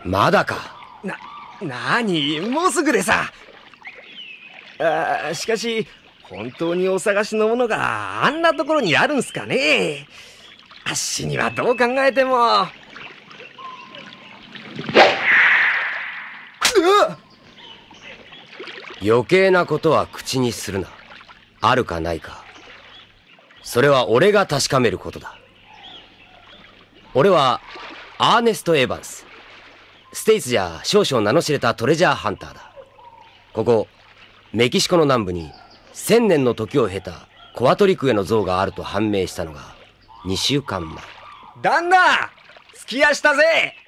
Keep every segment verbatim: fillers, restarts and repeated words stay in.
まだか。 な、なに、もうすぐでさ。あ、しかし本当にお探しのものがあんなところにあるんすかね。あっしにはどう考えても。うわっ！ 余計なことは口にするな。あるかないか、それは俺が確かめることだ。俺はアーネスト・エヴァンス。ステイツじゃ少々名の知れたトレジャーハンターだ。ここメキシコの南部に千年の時を経たコアトリクエの像があると判明したのがにしゅうかんまえ。 旦那、着きやしたぜ。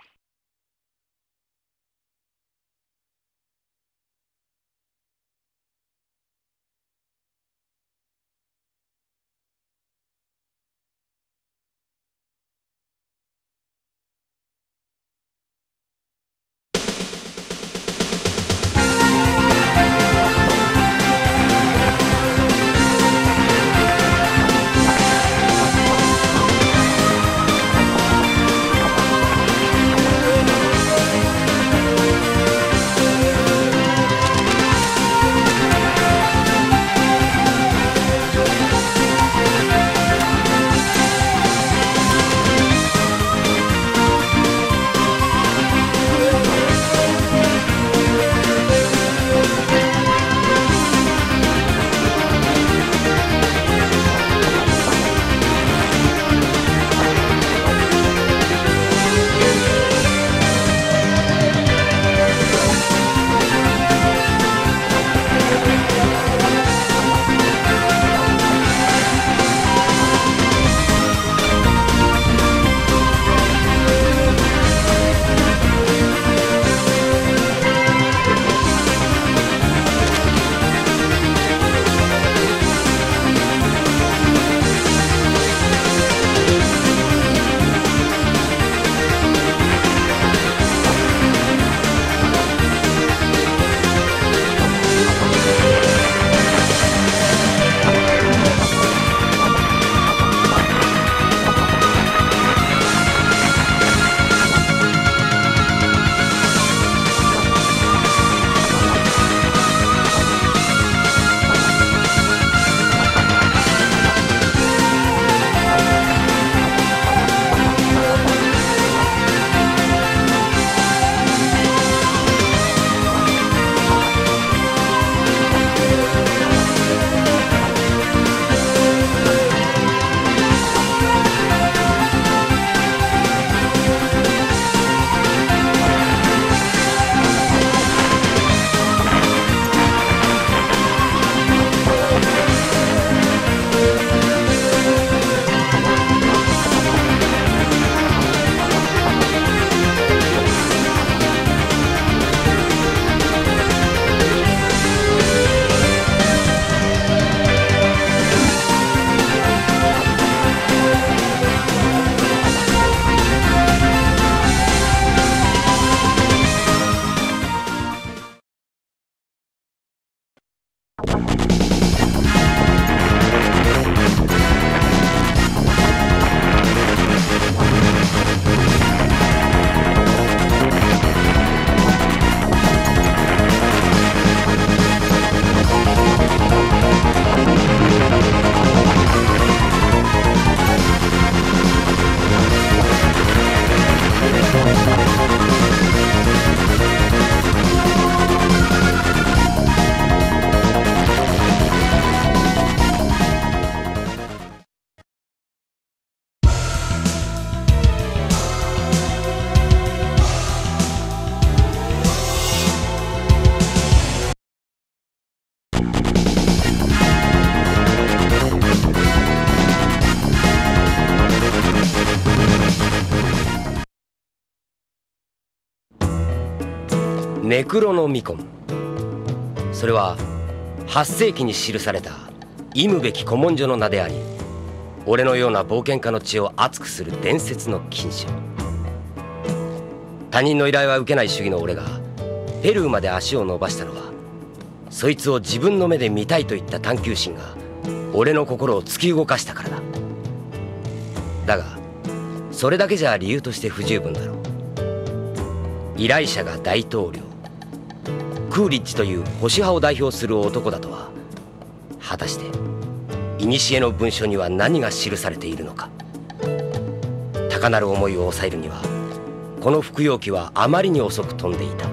ネクロノミコン。それははっせいきに記された忌むべき古文書の名であり、俺のような冒険家の血を熱くする伝説の禁書。他人の依頼は受けない主義の俺がペルーまで足を伸ばしたのは、そいつを自分の目で見たいといった探求心が俺の心を突き動かしたからだ。だがそれだけじゃ理由として不十分だろう。 依頼者が大統領、クーリッジという保守派を代表する男だとは、果たして古の文書には何が記されているのか。高鳴る思いを抑えるには、この服用機はあまりに遅く飛んでいた。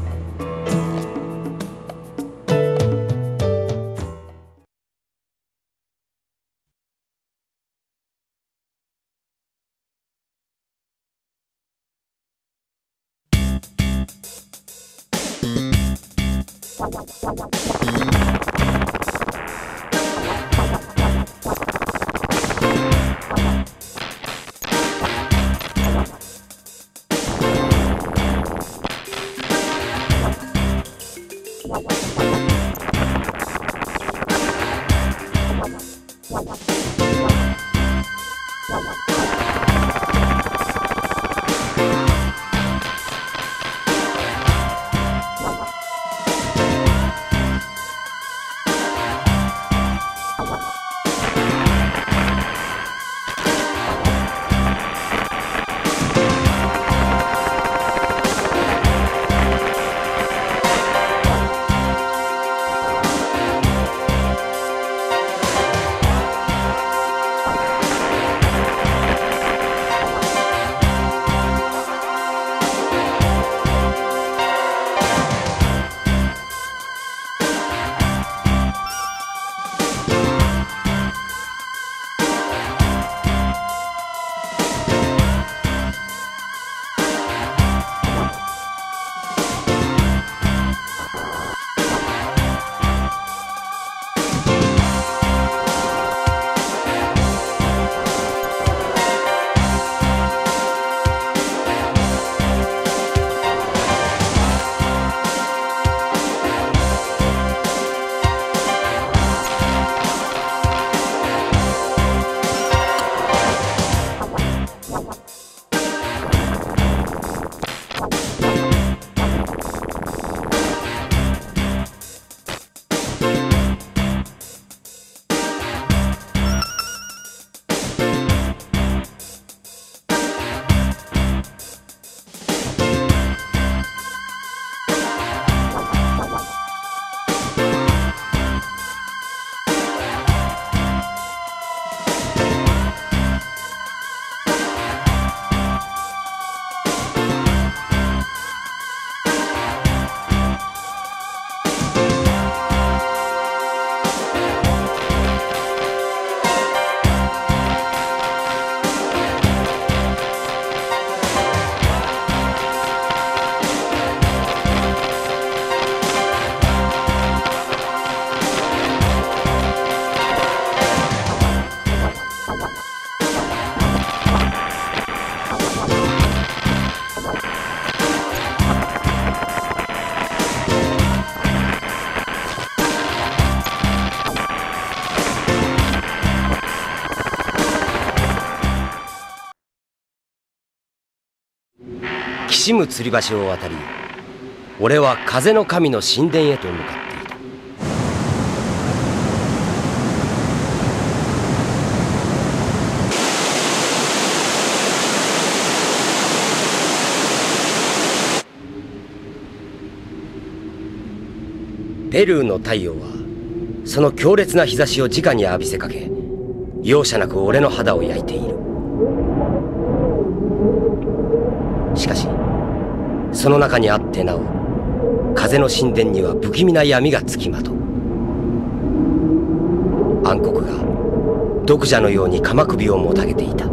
きしむ吊り橋を渡り、俺は風の神の神殿へと向かっていた。ペルーの太陽はその強烈な日差しを直に浴びせかけ、容赦なく俺の肌を焼いている。しかしその中にあってなお、風の神殿には不気味な闇がつきまとう。暗黒が毒蛇のように鎌首をもたげていた。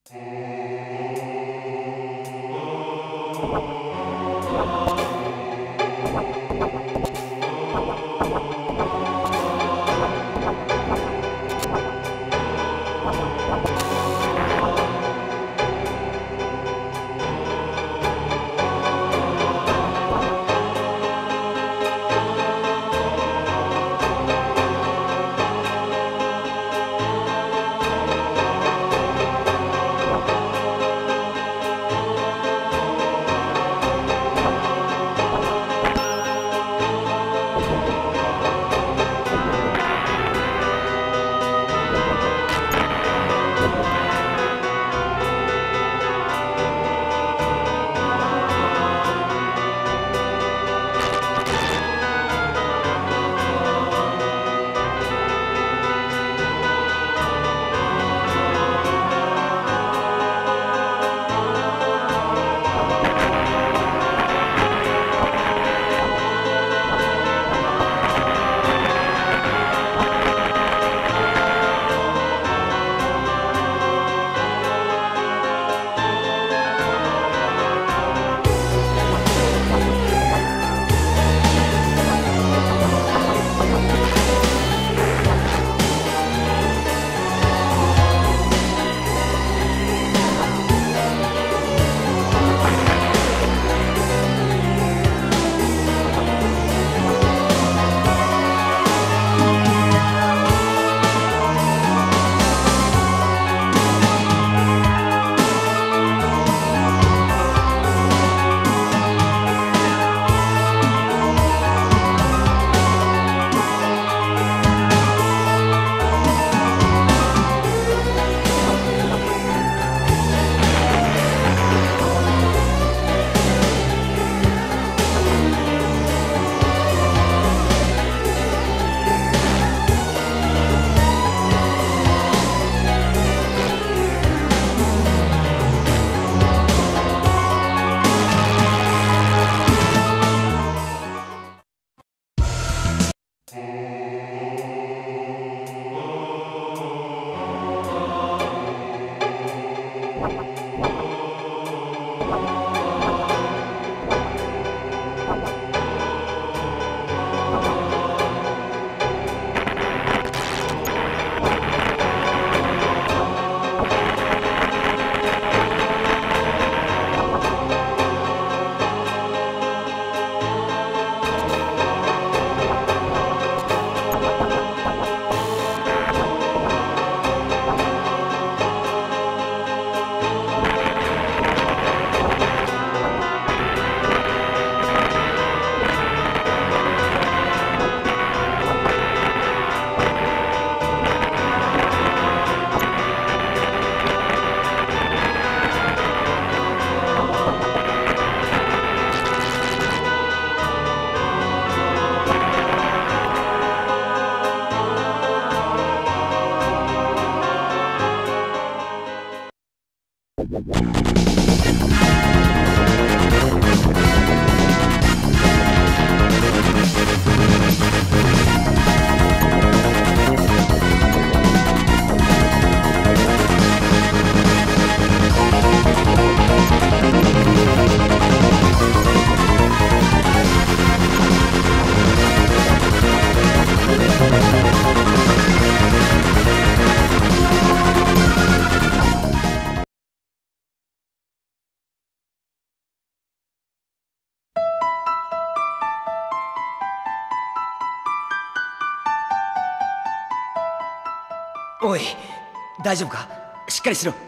おい、大丈夫か？しっかりしろ。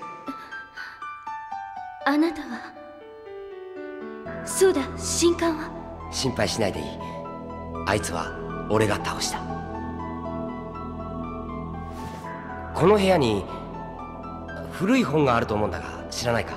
あなたは。そうだ、神官は。 心配しないでいい。あいつは俺が倒した。この部屋に古い本があると思うんだが、知らないか？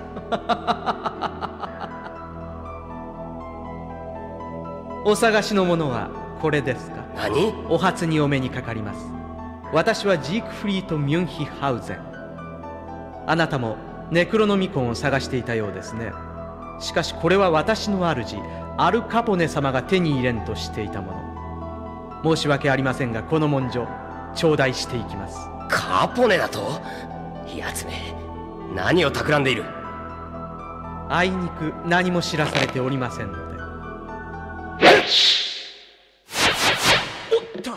お探しのものはこれですか？ 何？ お初にお目にかかります。私はジークフリート・ミュンヒハウゼン。あなたもネクロノミコンを探していたようですね。しかしこれは私の主アル・カポネ様が手に入れんとしていたもの。申し訳ありませんが、この文書頂戴していきます。 カポネだと？やつめ、 何を企んでいる？ あいにく何も知らされておりませんので。 おっと。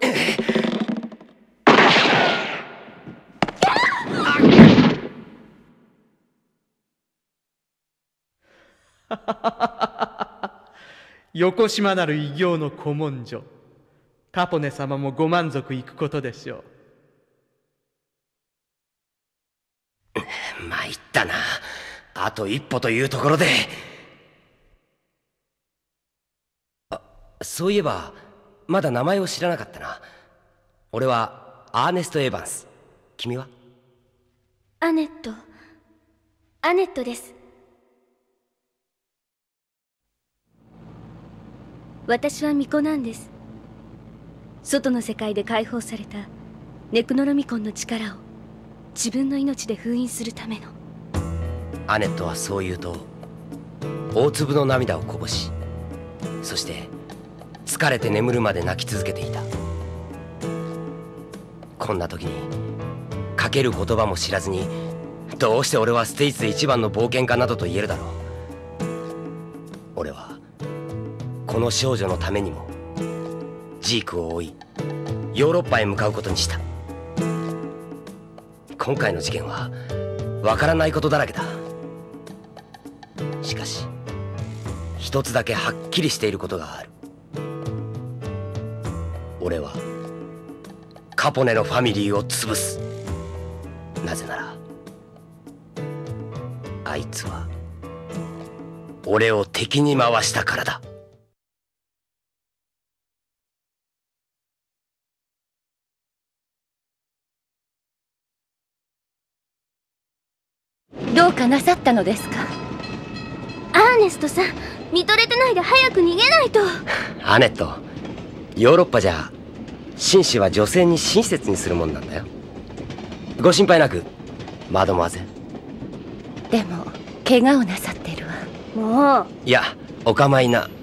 横島なる異形の古文書、カポネ様もご満足いくことでしょう。参ったな。あと一歩というところで。あ、そういえばまだ名前を知らなかったな。俺はアーネスト・エヴァンス。君は？ アネット。アネットです。私は巫女なんです。外の世界で解放されたネクノロミコンの力を自分の命で封印するための。 アネットはそう言うと大粒の涙をこぼし、そして疲れて眠るまで泣き続けていた。こんな時にかける言葉も知らずに、どうして俺はステイツで一番の冒険家などと言えるだろう。俺はこの少女のためにもジークを追いヨーロッパへ向かうことにした。今回の事件はわからないことだらけだ。しかし一つだけはっきりしていることがある。俺はカポネのファミリーを潰す。なぜならあいつは俺を敵に回したからだ。 どうかなさったのですか？アーネストさん、見とれてないで早く逃げないと。 アネット、ヨーロッパじゃ紳士は女性に親切にするもんなんだよ。ご心配なく、マドモアゼ。 でも怪我をなさってるわ。もう。 いや、お構いな。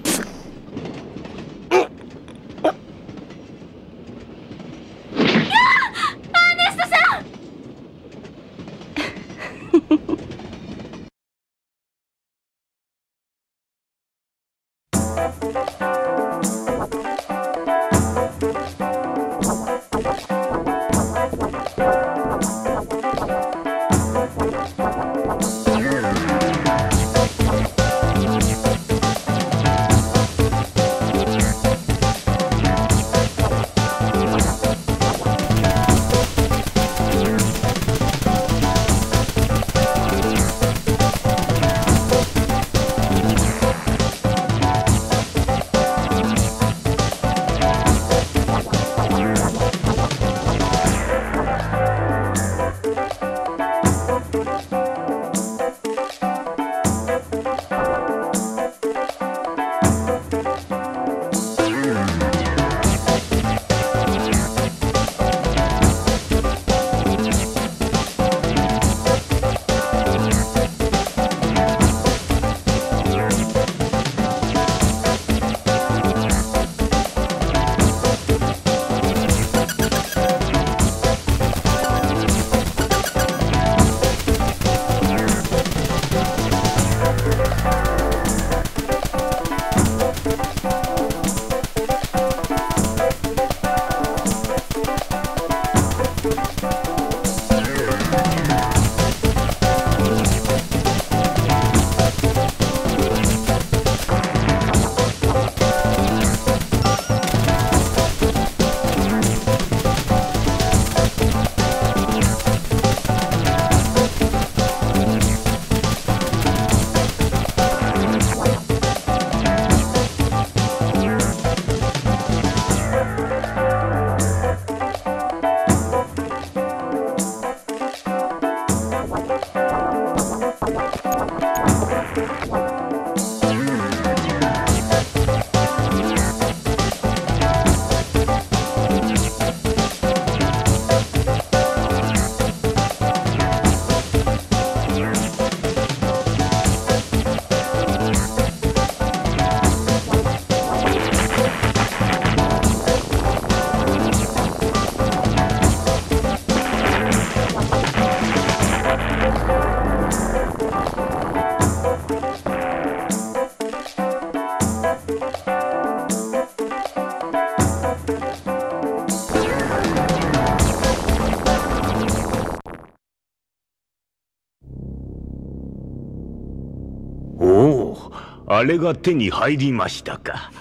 あれが手に入りましたか。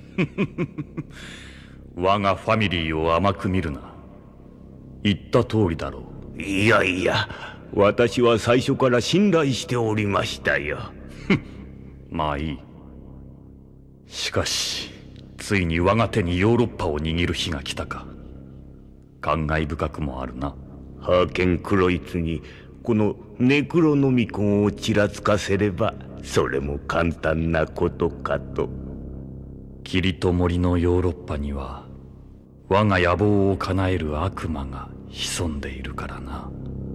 我がファミリーを甘く見るな。言った通りだろう。いやいや、私は最初から信頼しておりましたよ。 まあいい。しかしついに我が手にヨーロッパを握る日が来たか。感慨深くもあるな。 ハーケン・クロイツにこのネクロノミコンをちらつかせれば、それも簡単なことかと。 霧と森のヨーロッパには我が野望を叶える悪魔が潜んでいるからな。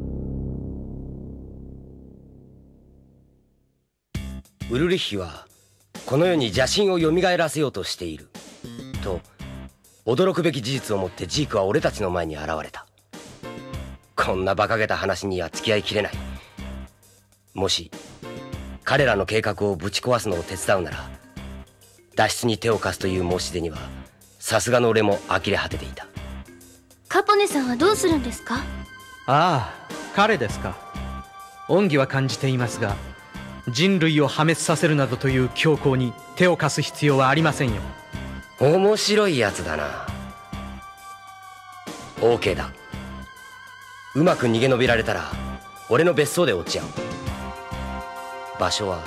ウルリッヒはこの世に邪神を蘇らせようとしていると驚くべき事実をもってジークは俺たちの前に現れた。こんな馬鹿げた話には付き合いきれない。もし彼らの計画をぶち壊すのを手伝うなら、脱出に手を貸すという申し出にはさすがの俺も呆れ果てていた。 カポネさんはどうするんですか？ ああ、彼ですか。恩義は感じていますが、人類を破滅させるなどという強行に手を貸す必要はありませんよ。 面白いやつだな。 OK だ。うまく逃げ延びられたら俺の別荘で落ち合う。場所は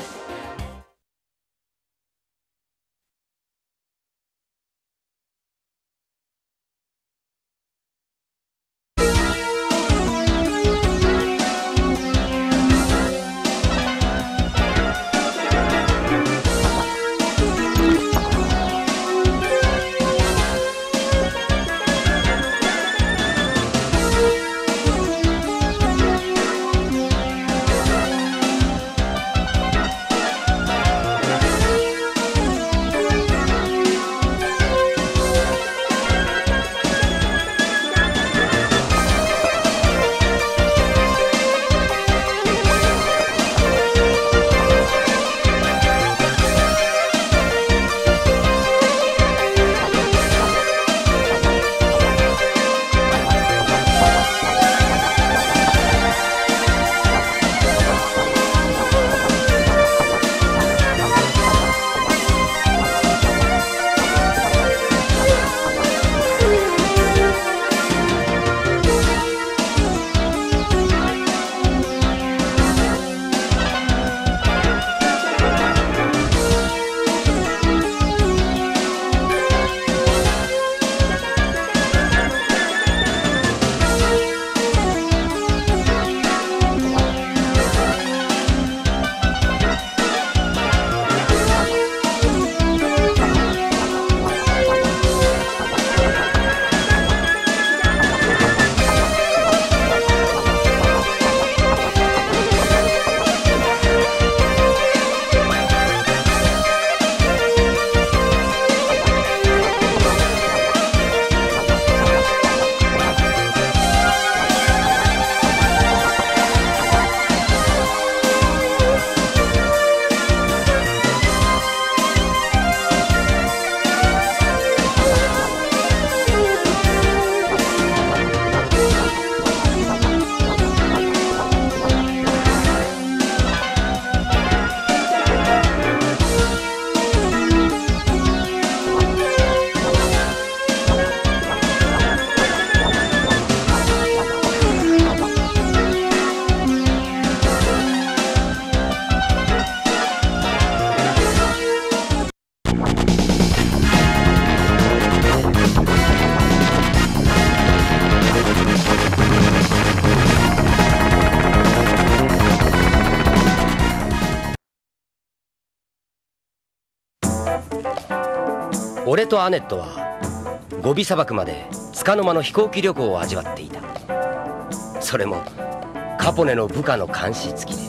俺とアネットはゴビ砂漠まで束の間の飛行機旅行を味わっていた。それもカポネの部下の監視付きで。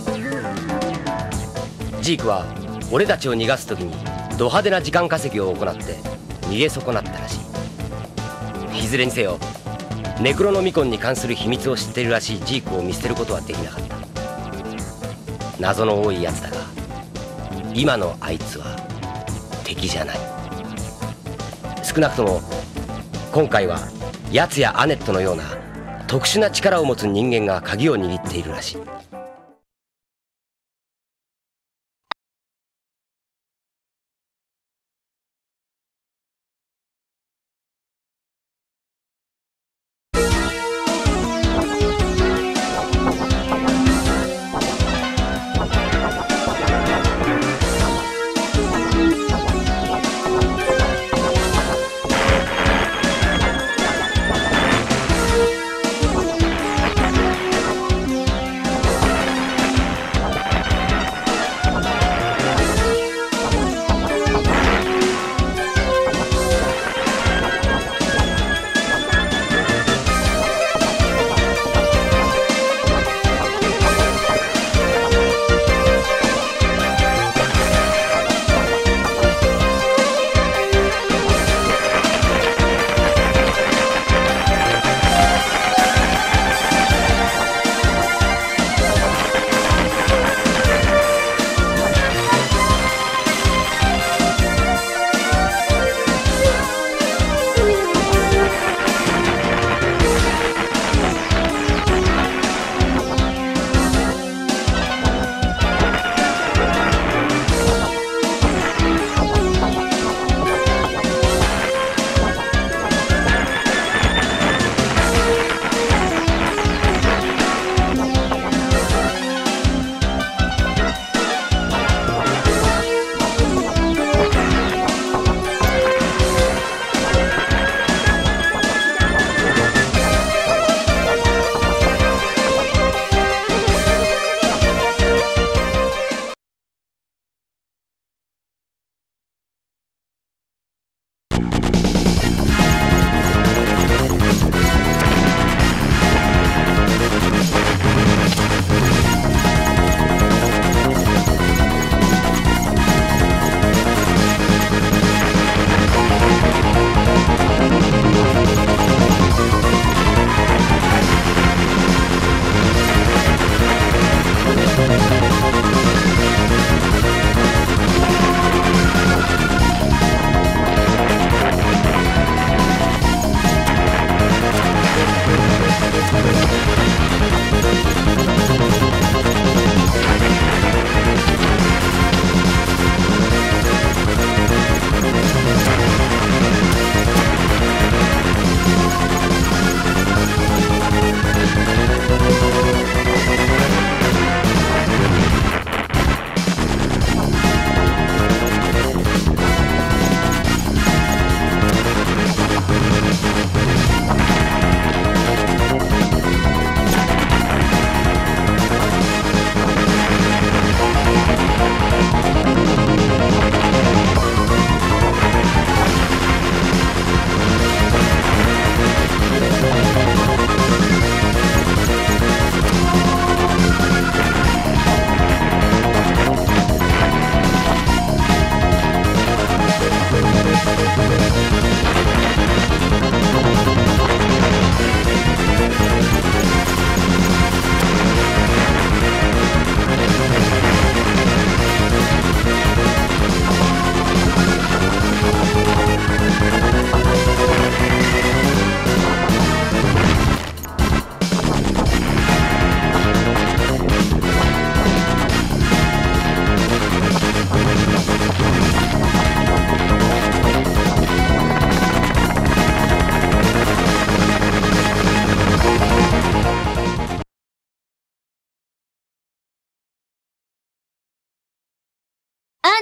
ジークは俺たちを逃がす時にド派手な時間稼ぎを行って逃げ損なったらしい。いずれにせよネクロノミコンに関する秘密を知っているらしいジークを見捨てることはできなかった。謎の多いやつだが今のあいつは敵じゃない。少なくとも今回はヤツやアネットのような特殊な力を持つ人間が鍵を握っているらしい。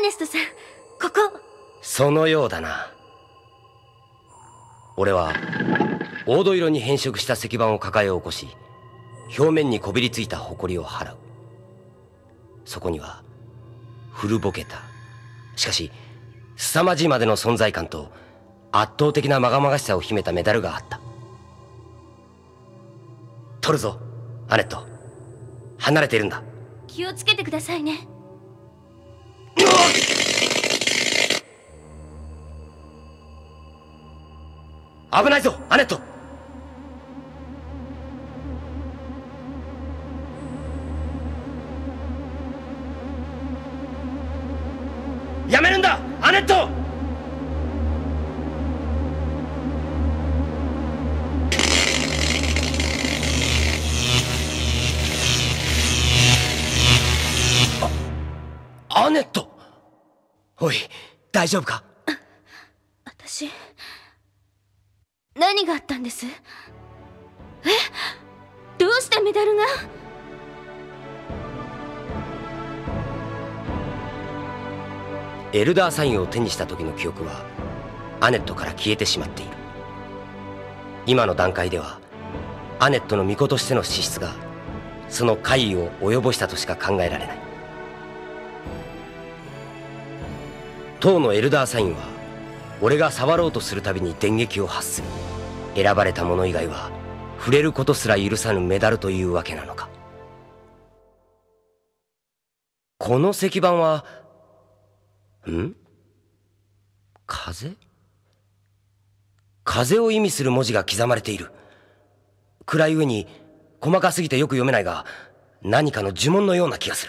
ネストさん、ここ。 そのようだな。俺は黄土色に変色した石板を抱え起こし、表面にこびりついた埃を払う。そこには古ぼけた、しかし凄まじいまでの存在感と圧倒的なまがまがしさを秘めたメダルがあった。取るぞアネット、離れているんだ。 気をつけてくださいね。 危ないぞアネット。やめるんだアネット。アネット、おい大丈夫か。 私、何があったんです？え？どうしてメダルが？ エルダーサインを手にした時の記憶はアネットから消えてしまっている。今の段階ではアネットの巫女としての資質がその怪異を及ぼしたとしか考えられない。当のエルダーサインは俺が触ろうとするたびに電撃を発する。選ばれた者以外は触れることすら許さぬメダルというわけなのか。この石板はん？風？風を意味する文字が刻まれている。暗い上に細かすぎてよく読めないが、何かの呪文のような気がする。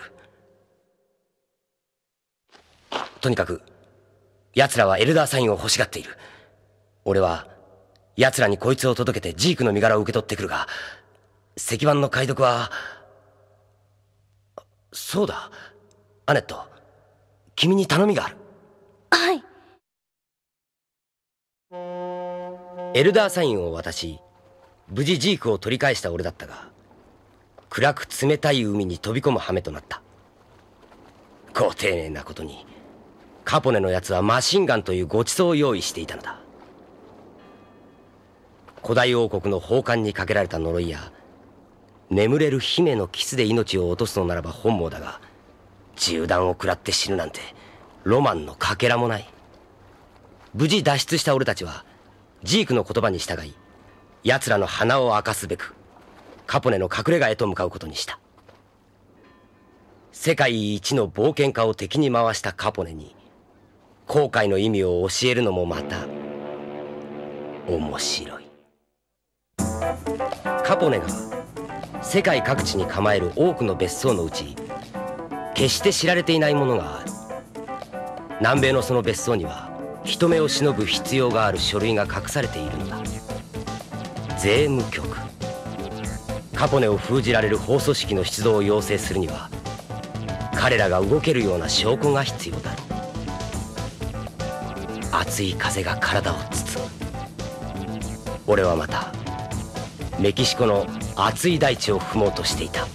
とにかく奴らはエルダーサインを欲しがっている。俺は奴らにこいつを届けてジークの身柄を受け取ってくるが、石板の解読は。そうだアネット、君に頼みがある。 はい。 エルダーサインを渡し、無事ジークを取り返した俺だったが、暗く冷たい海に飛び込む羽目となった。ご丁寧なことにカポネのやつはマシンガンというごちそうを用意していたのだ。古代王国の宝冠にかけられた呪いや、眠れる姫のキスで命を落とすのならば本望だが、銃弾を食らって死ぬなんてロマンのかけらもない。無事脱出した俺たちはジークの言葉に従い、奴らの鼻を明かすべくカポネの隠れ家へと向かうことにした。世界一の冒険家を敵に回したカポネに後悔の意味を教えるのもまた面白い。カポネが世界各地に構える多くの別荘のうち、決して知られていないものがある。南米のその別荘には人目を忍ぶ必要がある書類が隠されているのだ。税務局。カポネを封じられる法組織の出動を要請するには、彼らが動けるような証拠が必要だろう。熱い風が体を包む。俺はまたメキシコの熱い大地を踏もうとしていた。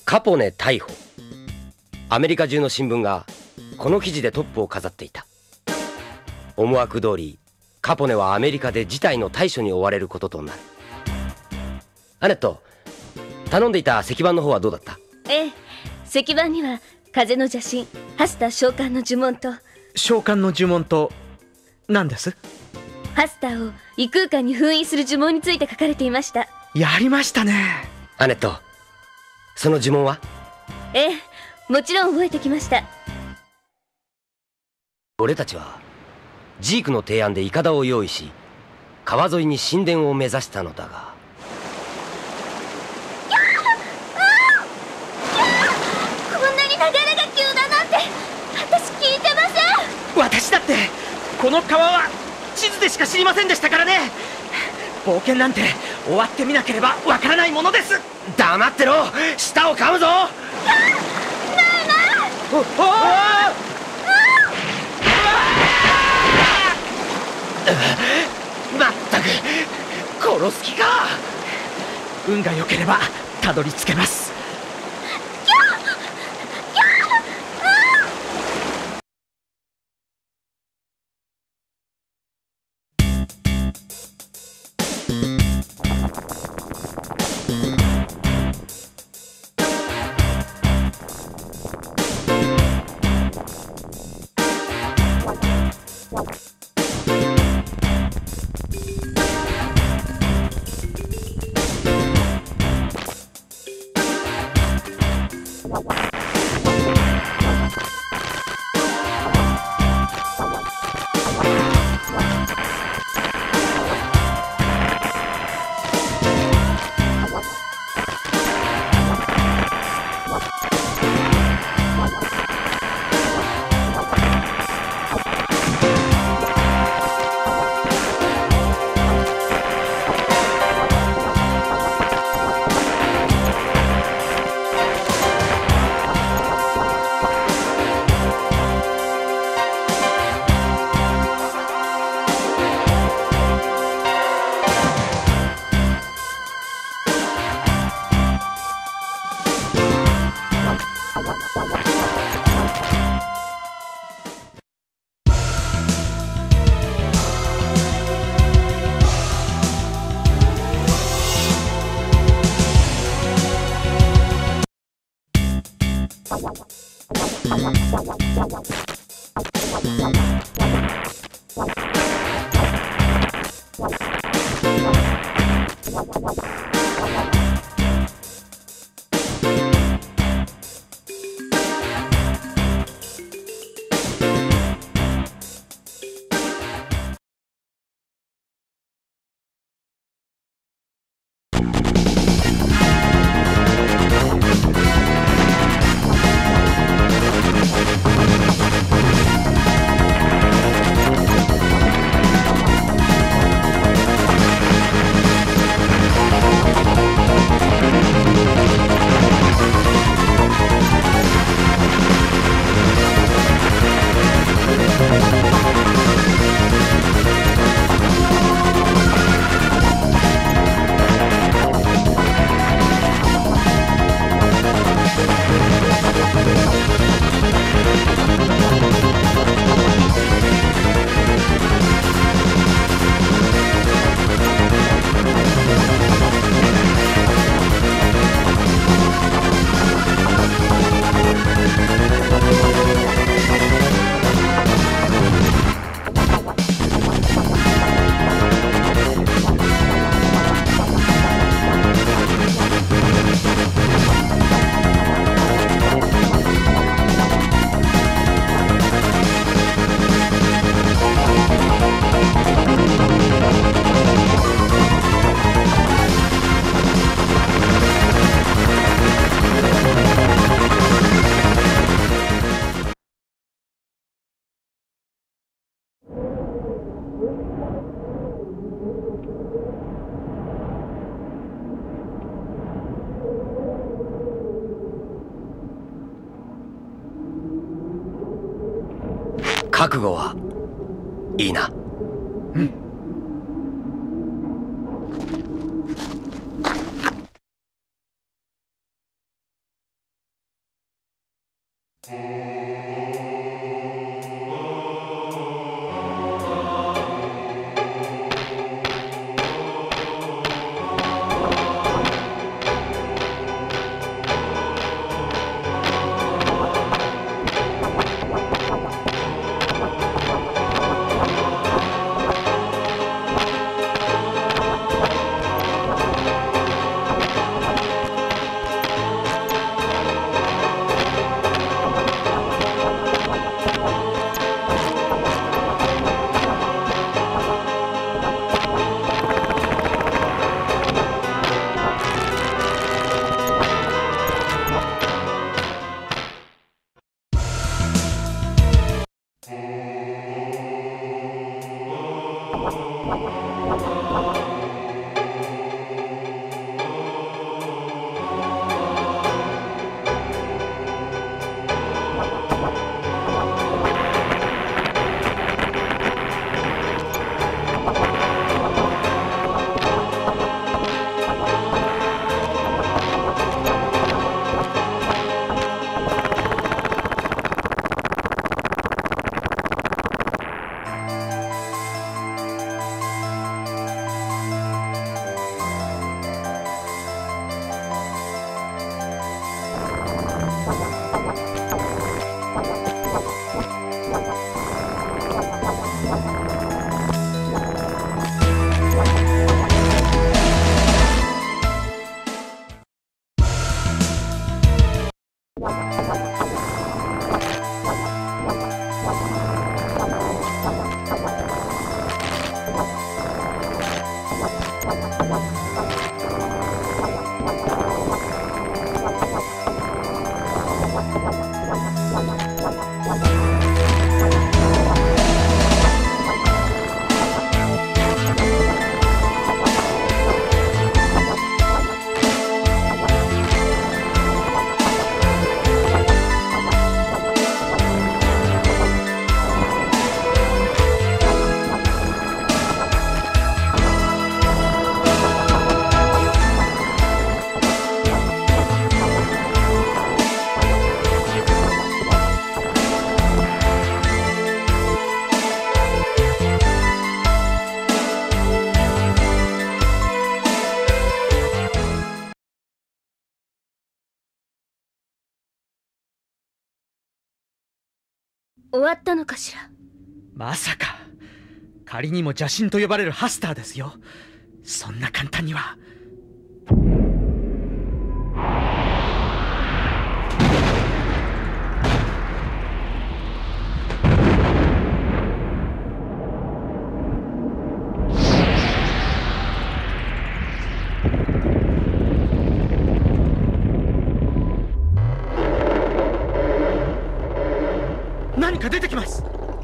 カポネ逮捕。アメリカ中の新聞がこの記事でトップを飾っていた。思惑通りカポネはアメリカで事態の対処に追われることとなる。アネット、頼んでいた石板の方はどうだった？ ええ、石板には風の邪神ハスター召喚の呪文と。 召喚の呪文と何です？ ハスターを異空間に封印する呪文について書かれていました。 やりましたね。 アネット、その呪文は？ ええ、もちろん覚えてきました。 俺たちはジークの提案でイカダを用意し、川沿いに神殿を目指したのだが、 こんなに流れが急だなんて私聞いてません。 私だってこの川は地図でしか知りませんでしたからね。冒険なんて終わってみなければわからないものです。 黙ってろ、舌を噛むぞ。 おおまったく殺す気か。 運が良ければたどり着けます。 覚悟はいいな。 うん。 終わったのかしら。 まさか仮にも邪神と呼ばれるハスターですよ。そんな簡単には。何か出てきます。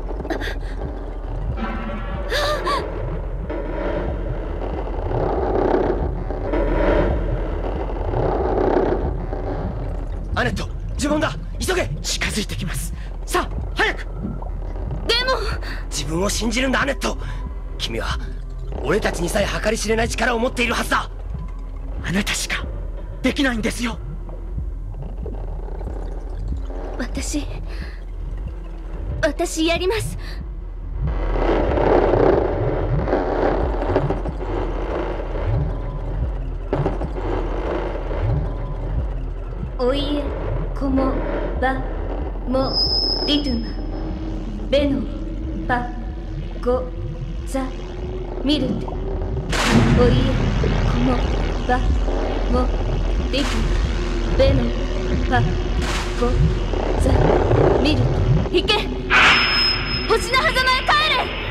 アネット、呪文だ、急げ。 近づいてきます。さあ早く。 でも自分を信じるんだアネット。君は俺たちにさえ計り知れない力を持っているはずだ。 あなたしかできないんですよ。 私私やります。おいえこもばもリトゥマベノパゴザミルテ。おいえこもばもリトゥマベノパゴザミルテ。行け、星の狭間へ帰れ。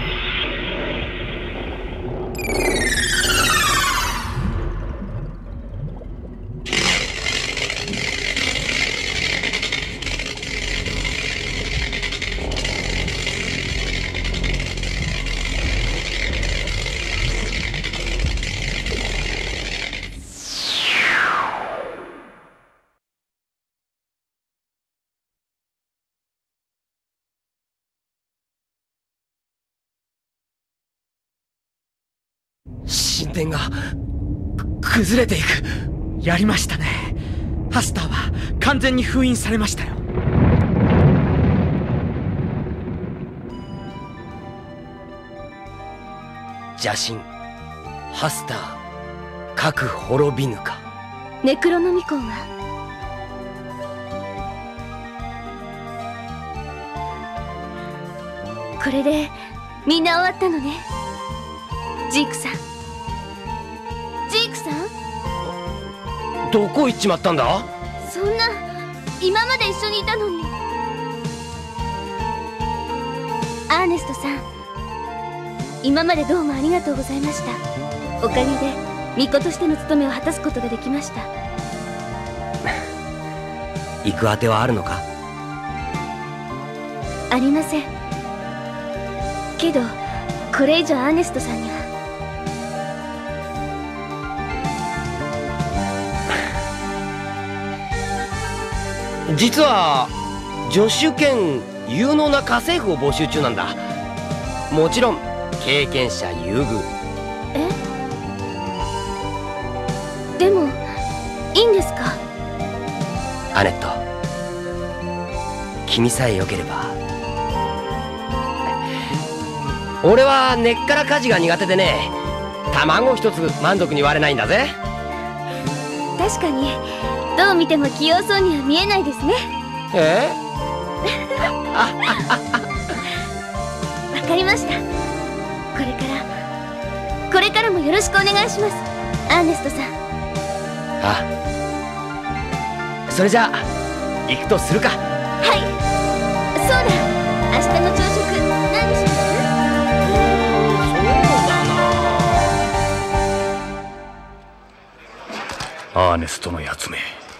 神殿がく崩れていく。 やりましたね。ハスターは完全に封印されましたよ。 邪神ハスター各滅びぬか。 ネクロノミコンはこれでみんな終わったのね。ジークさん、ジークさん、 どこ行っちまったんだ。 そんな、今まで一緒にいたのに。アーネストさん、今までどうもありがとうございました。おかげで巫女としての務めを果たすことができました。 行くあてはあるのか。 ありませんけど、これ以上アーネストさんには実は助手兼有能な家政婦を募集中なんだ。もちろん経験者優遇。 え？でもいいんですか？ アネット、君さえよければ。俺は根っから家事が苦手でね、卵一つ満足に割れないんだぜ。 確かにどう見ても器用そうには見えないですね。 え？ わかりました。これからこれからもよろしくお願いします、アーネストさん。 ああ、それじゃあ行くとするか。 はい。そうだ、明日の朝食何にします？ アーネストのやつめ。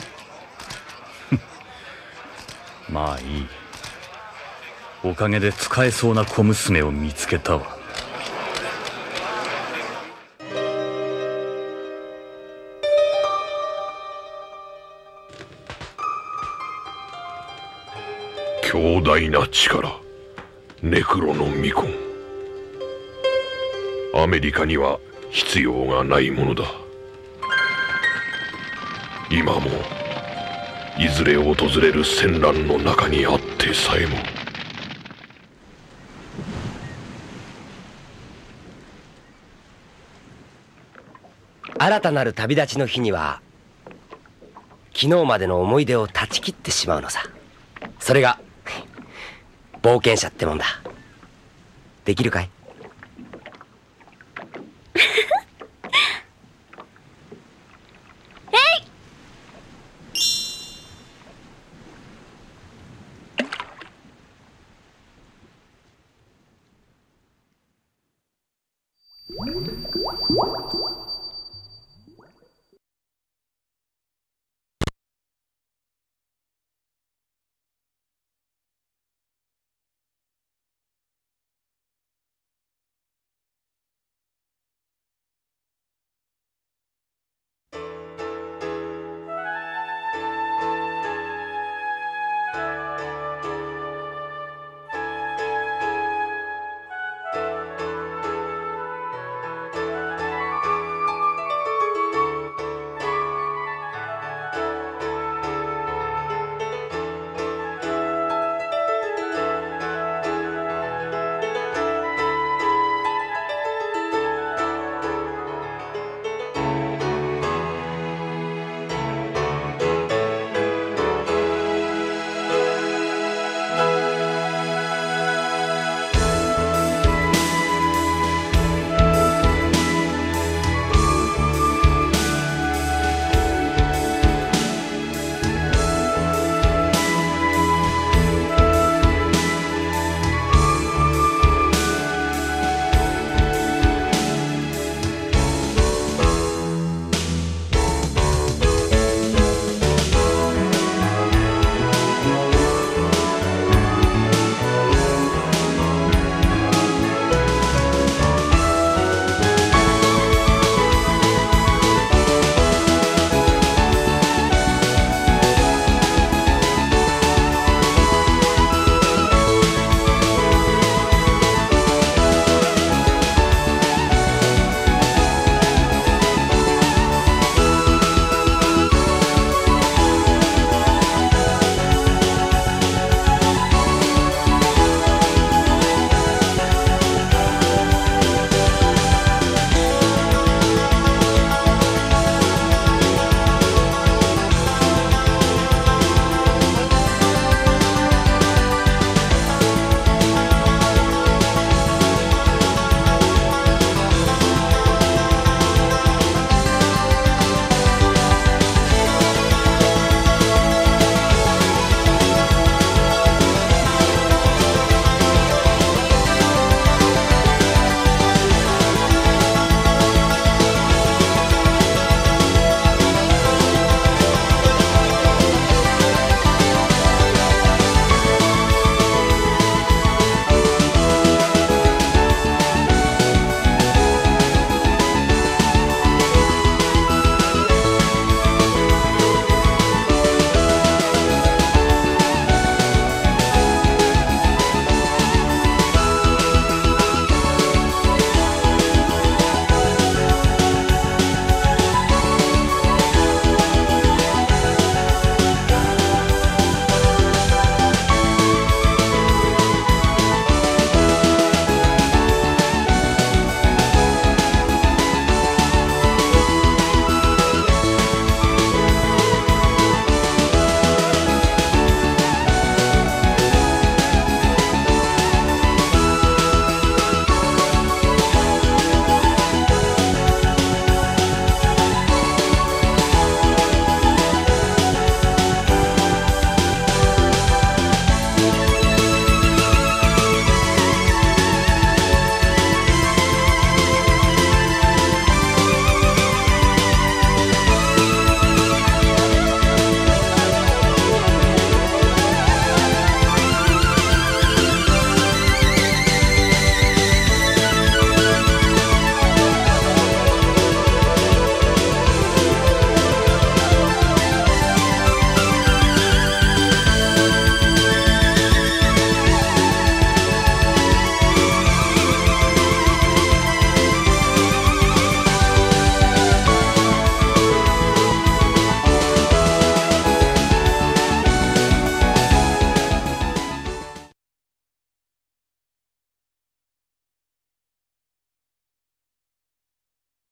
まあいい。おかげで使えそうな小娘を見つけたわ。 強大な力、ネクロノミコン。アメリカには必要がないものだ。今もいずれ訪れる戦乱の中にあってさえも。 新たなる旅立ちの日には昨日までの思い出を断ち切ってしまうのさ。それが冒険者ってもんだ。できるかい？ えい！